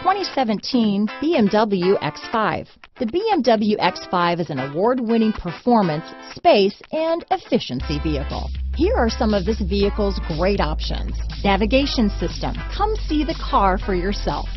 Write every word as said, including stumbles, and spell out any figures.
twenty seventeen B M W X five. The B M W X five is an award-winning performance, space, and efficiency vehicle. Here are some of this vehicle's great options: navigation system. Come see the car for yourself.